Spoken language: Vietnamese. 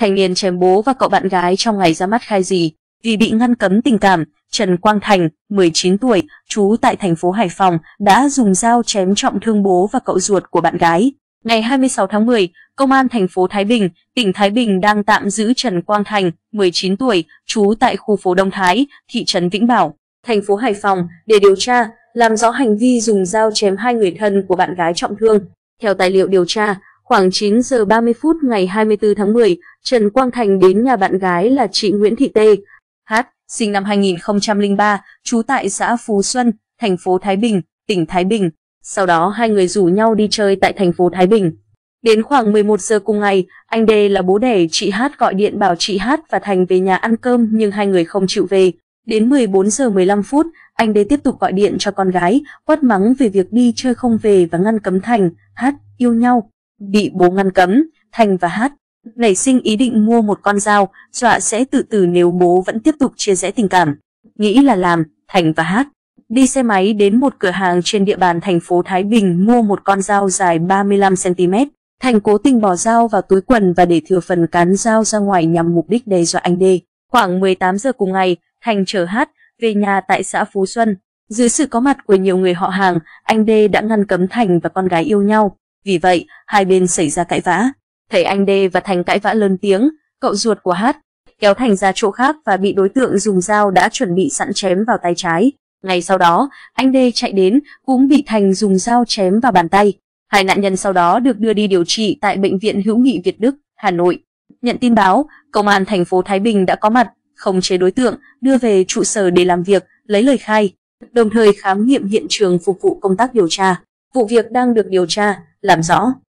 Thanh niên chém bố và cậu bạn gái trong ngày ra mắt khai gì. Vì bị ngăn cấm tình cảm, Trần Quang Thành, 19 tuổi, trú tại thành phố Hải Phòng, đã dùng dao chém trọng thương bố và cậu ruột của bạn gái. Ngày 26 tháng 10, Công an thành phố Thái Bình, tỉnh Thái Bình đang tạm giữ Trần Quang Thành, 19 tuổi, trú tại khu phố Đông Thái, thị trấn Vĩnh Bảo, thành phố Hải Phòng để điều tra, làm rõ hành vi dùng dao chém hai người thân của bạn gái trọng thương. Theo tài liệu điều tra, khoảng 9 giờ 30 phút ngày 24 tháng 10, Trần Quang Thành đến nhà bạn gái là chị Nguyễn Thị T.H, sinh năm 2003, trú tại xã Phú Xuân, thành phố Thái Bình, tỉnh Thái Bình. Sau đó hai người rủ nhau đi chơi tại thành phố Thái Bình. Đến khoảng 11 giờ cùng ngày, anh D là bố đẻ chị H gọi điện bảo chị H và Thành về nhà ăn cơm nhưng hai người không chịu về. Đến 14 giờ 15 phút, anh D tiếp tục gọi điện cho con gái, quát mắng về việc đi chơi không về và ngăn cấm Thành, H yêu nhau. Bị bố ngăn cấm, Thành và H nảy sinh ý định mua một con dao, dọa sẽ tự tử nếu bố vẫn tiếp tục chia rẽ tình cảm. Nghĩ là làm, Thành và H đi xe máy đến một cửa hàng trên địa bàn thành phố Thái Bình mua một con dao dài 35 cm. Thành cố tình bỏ dao vào túi quần và để thừa phần cán dao ra ngoài nhằm mục đích đe dọa anh D. Khoảng 18 giờ cùng ngày, Thành chở H về nhà tại xã Phú Xuân. Dưới sự có mặt của nhiều người họ hàng, anh D đã ngăn cấm Thành và con gái yêu nhau. Vì vậy, hai bên xảy ra cãi vã. Thấy anh D và Thành cãi vã lớn tiếng, cậu ruột của H kéo Thành ra chỗ khác và bị đối tượng dùng dao đã chuẩn bị sẵn chém vào tay trái. Ngay sau đó, anh D chạy đến cũng bị Thành dùng dao chém vào bàn tay. Hai nạn nhân sau đó được đưa đi điều trị tại Bệnh viện Hữu nghị Việt Đức, Hà Nội. Nhận tin báo, Công an thành phố Thái Bình đã có mặt, khống chế đối tượng, đưa về trụ sở để làm việc, lấy lời khai, đồng thời khám nghiệm hiện trường phục vụ công tác điều tra. Vụ việc đang được điều tra, làm rõ.